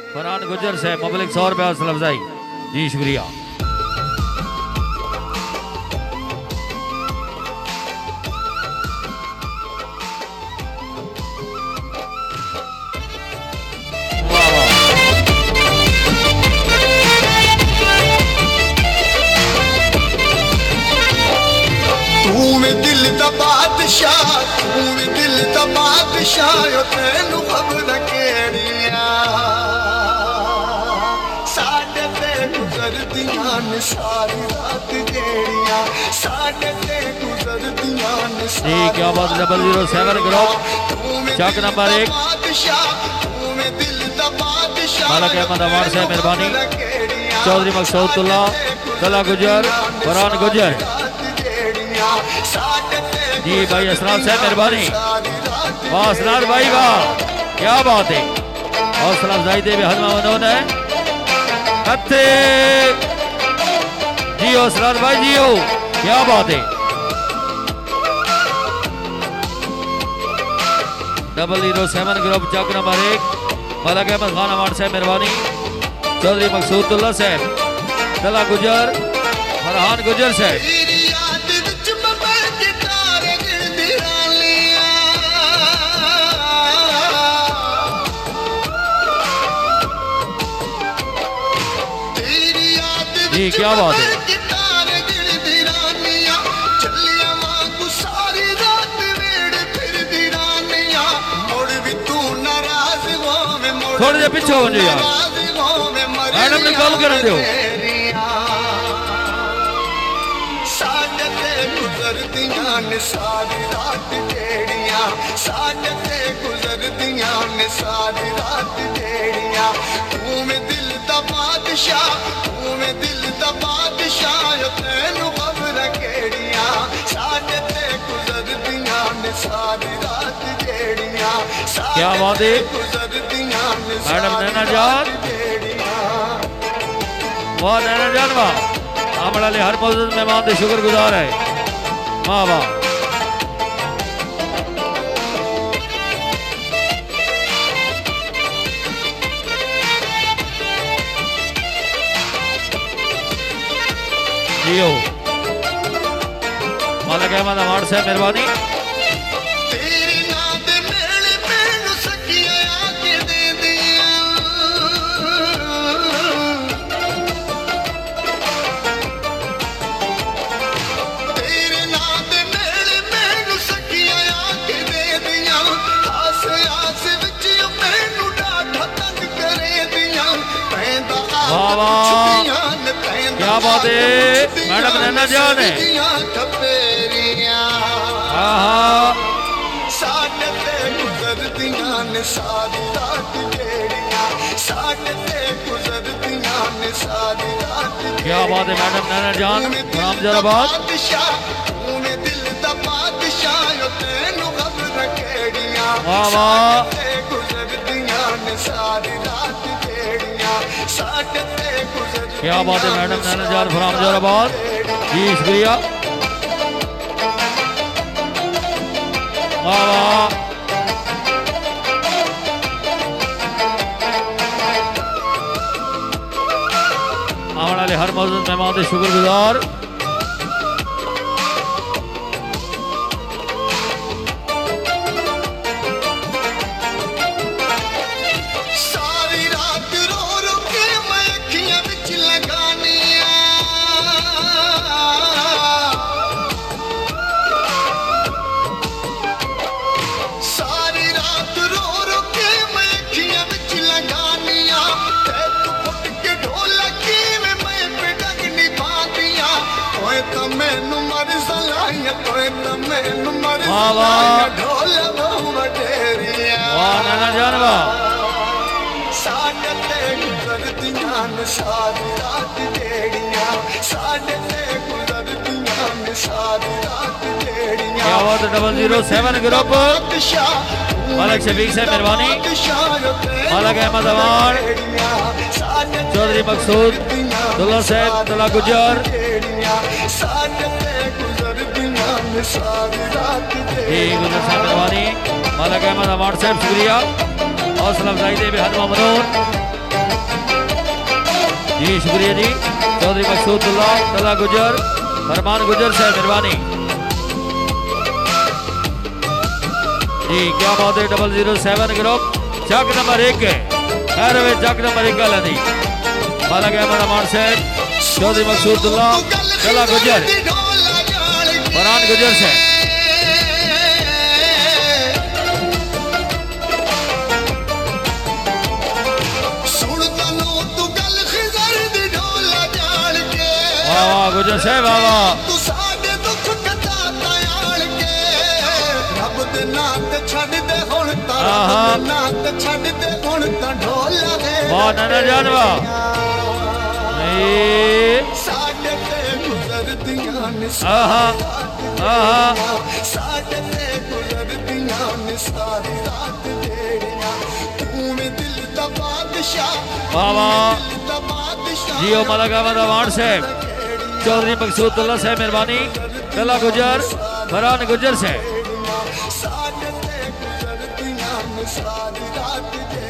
फरहान गुजर से मबलिक 100 रुपया हौसला अफजाई। जी शुक्रिया। दिल दा बादशाह तू दिल दा बादशाह तेनू खबर केड़ियां साडे ते गुजरदियां ने सारी रात जेड़ियां साडे ते गुजरदियां ने जी क्या बात है। 007 ग्रुप चक नंबर 1 दिल दा बादशाह मालक अहमद अवार्ड से मेहरबानी चौधरी मकसूदुल्लाह तला गुजर फरहान गुजर। जी भाई असरार साहब मेहरबानी। वाह असरार भाई वाह क्या बात है। हौसला अफजाई दे हजमा उन्होंने कत्ते जी असरार भाई जी हो क्या बात है। 007 group Chak number 1 Malak Ahmad Khan award साहब मेहरबानी चौधरी मकसूदुल्लाह साहब तला गुजर फरहान गुजर साहब। जी क्या बात है। थोड़े जे पीछे हो जाओ यार मैडम ने गल कर दो। गुजरदियां ने सारी रात जेड़ियां साडे ते गुजरदियां ने सारी रात जेड़ियां तू में दिल दा बादशाह तू में दिल दा बादशाह तेनू खबर केड़ियां साडे ते गुजरदियां ने सारी रात जेड़ियां क्या बात है गुजरदियां ने मैडम नैना जान वाह नैना जान वाह हमारे लिए हर मौजूद मेहमान के शुक्रगुजार है। वाह वाह जियो मालक अहमद अवार्ड से मेहरबानी। वाह वाह क्या बात है मैडम नैना जान है। क्या बात है मैडम नैना जान राम जराबाद। वाह वाह क्या बात है मैडम नैना जान फराम जराबाद। जी शुक्रिया। वाह वाह आने वाले हर मौजूद मेहमान के शुक्रगुजार। वाह नैना जान वाह क्या बात है। 007 ग्रुप मालक शफीक से मेहरबानी मालक अहमद अवार्ड चौधरी मकसूदुल्लाह साहब तला गुजर। गुजर साहब मेहरबानी मालक अहमद अवार्ड साहब शुक्रिया। हौसला अफजाई दे बेहद ममनून। जी शुक्रिया जी। चौधरी मकसूदुल्लाह तला गुजर फरमान गुजर से मेहरबानी जी। क्या बात है 007 ग्रुप चक नंबर 1 है चक नंबर 1 गल दी मालक अहमद अमान से चौधरी मकसूदुल्लाह तला गुजर फरमान गुजर से वाह वाह गुजर से वाह वाह वाह नाना जान वाह वाह वाह जियो मलक अहमद अवान साहब चौधरी मकसूदुल्लाह साहब मेहरबानी तला गुजर फरहान गुजर से